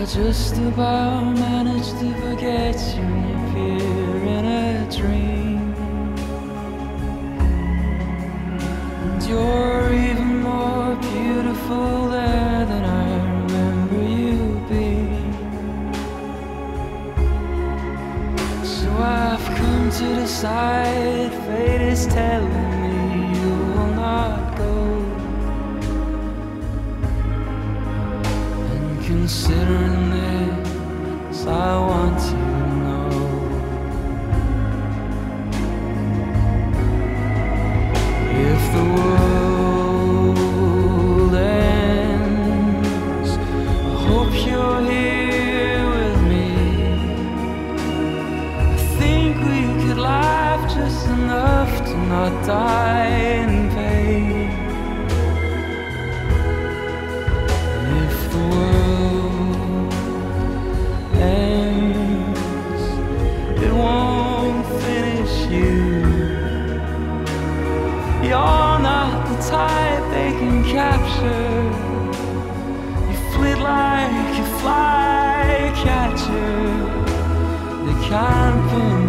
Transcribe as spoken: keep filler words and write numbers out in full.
just about managed to forget you and you appear in a dream. And you're even more beautiful there than I remember you being. So I've come to decide, fate is telling me you will not go. And considering this, I want you to know, if the world ends, I hope you're here with me. I think we could laugh just enough to not die in pain. And if the world ends, it won't finish you. You're not the type they can capture. You flit like a flycatcher. They can't put